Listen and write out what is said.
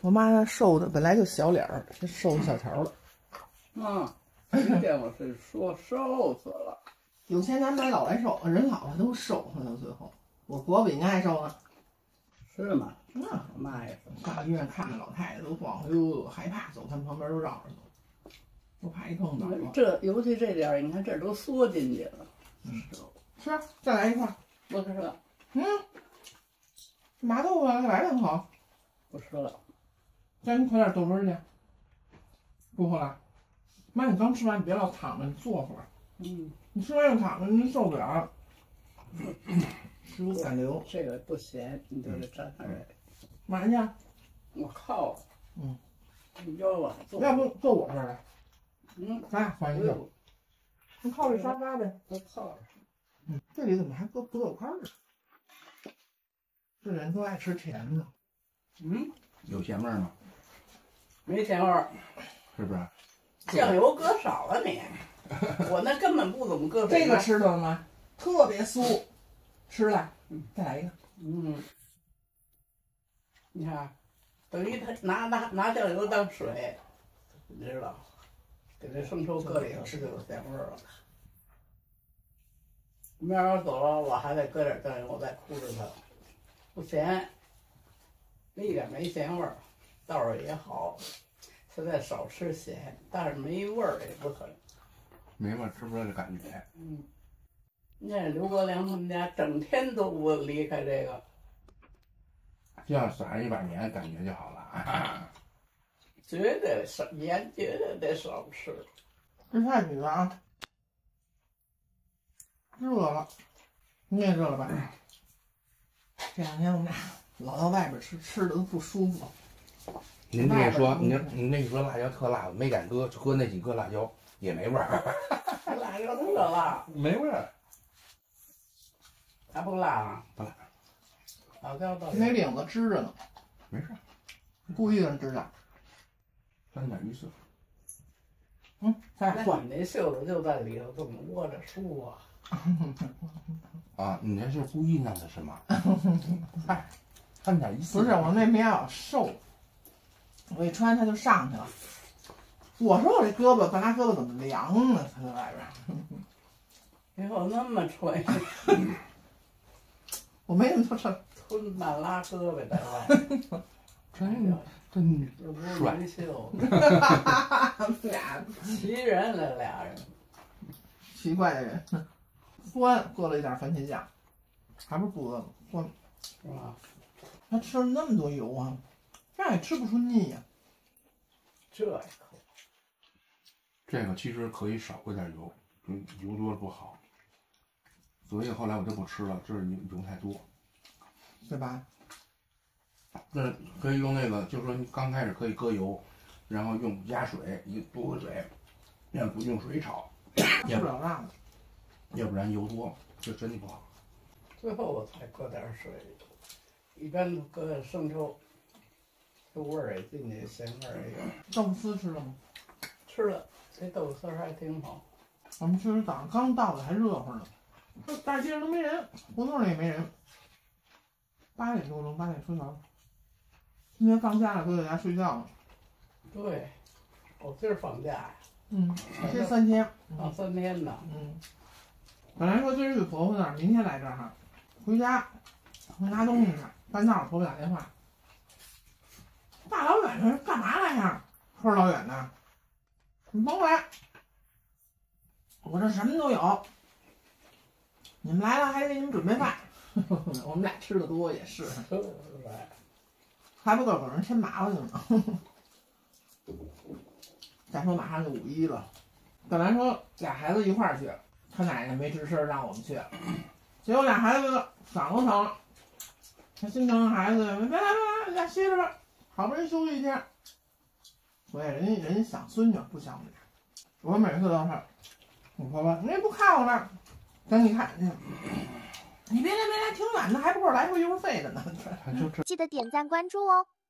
我妈那瘦的本来就小脸儿，这瘦小条了。 今天我是说瘦死了。 有钱难买老来瘦，人老了都瘦了，到最后。我婆婆比您还瘦呢。 是吗？ 我妈也是。 上医院看着老太太都晃，哎呦，害怕走，他们旁边都绕着走，都怕一碰倒了。 这尤其这点儿，你看这都缩进去了。 吃，再来一块。 不吃了。 麻豆腐再来两口。 不吃了。 再给你快点豆汁儿去。不喝了。妈，你刚吃完，你别老躺着，你坐会儿。你吃完又躺着，您受不了。食物反流。 这个不咸，你就得蘸上这个。 嘛去？ 我靠！你叫我坐。 要不坐我这儿来？咱俩换一个。你靠这沙发呗。 我靠！ 这里怎么还搁葡萄干儿呢？这人都爱吃甜的。 有咸味儿吗？ 没咸味儿。 是不是？ 酱油搁少了你。我那根本不怎么搁水。 这个吃的了吗？特别酥。吃了。再来一个。 你看，等于他拿酱油当水，你知道？给这生抽搁里头，这就有咸味儿了。明儿我走了，我还得搁点酱油，再哭着它，不咸，一点没咸味儿，倒是也好。现在少吃咸，但是没味儿也不很。 没味儿，吃不出来这感觉。 你看刘国梁他们家整天都不离开这个。 这样撒上一把盐，感觉就好了。 绝对少盐，绝对得少吃。 吃菜女的啊，热了，你也热了吧？这两天我们俩老到外边吃的都不舒服。 您这一说，您那一说辣椒特辣，我没敢搁，搁那几颗辣椒也没味儿。 辣椒特辣， 没味儿。 还不辣啊？ 不辣。 老椒倒那领子支着呢。 没事。 故意让支着。 沾点鱼色。 再换。 你那袖子就在里头这么窝着舒啊。 你这是故意弄的是吗？嗨，沾点鱼色。 不是，我那棉袄瘦，我一穿它就上去了。我说我这胳膊，半拉胳膊怎么凉呢？它在外边。 以后那么穿。 我没那么穿。 吞半拉胳膊在外。 真帅。 俩奇人了，俩人。 奇怪的人。酸，搁了一点番茄酱，还不是不饿酸。 是吧？ 他吃了那么多油啊，这样也吃不出腻呀。 这一口。 这个其实可以少搁点油，油多了不好。所以后来我就不吃了，这油太多， 对吧？ 那可以用那个，就是说你刚开始可以搁油，然后用加水，多个水，不用水炒， 吃不了辣的， 要不然油多就身体不好。 最后我才搁点水，一般都搁点生抽，这味儿也进去，咸味儿也有。 豆腐丝吃了吗？ 吃了，这豆腐丝还挺好。 我们其实早上刚到的，还热乎呢。这大街上都没人，胡同里也没人。8点多钟，8点出头。今天放假了，都在家睡觉呢。 对，我今儿放假呀。 歇3天。 放3天呢。 本来说今儿去婆婆那儿，明天来这儿哈。回家，我拿东西去，半道婆婆打电话。大老远的干嘛来呀？说老远的，你甭来，我这什么都有。你们来了还得给你们准备饭。我们俩吃的多也是，还不够给人添麻烦呢。再说马上就5·1了，本来说俩孩子一块儿去，他奶奶没吱声让我们去，结果俩孩子嗓子疼，他心疼孩子，别来，俩歇着吧，好不容易休息1天。所以人家想孙女不想我们俩，我每次都是，我婆婆你也不看我了，等你看，你别来，挺远的，还不够来回油费的呢。 记得点赞关注哦。